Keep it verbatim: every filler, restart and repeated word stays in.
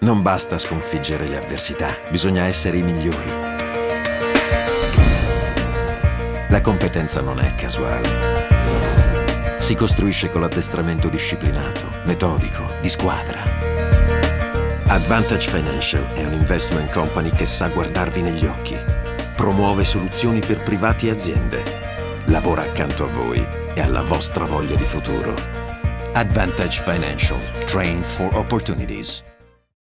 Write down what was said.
Non basta sconfiggere le avversità, bisogna essere i migliori. La competenza non è casuale. Si costruisce con l'addestramento disciplinato, metodico, di squadra. Advantage Financial è un investment company che sa guardarvi negli occhi. Promuove soluzioni per privati e aziende. Lavora accanto a voi e alla vostra voglia di futuro. Advantage Financial. Train for opportunities.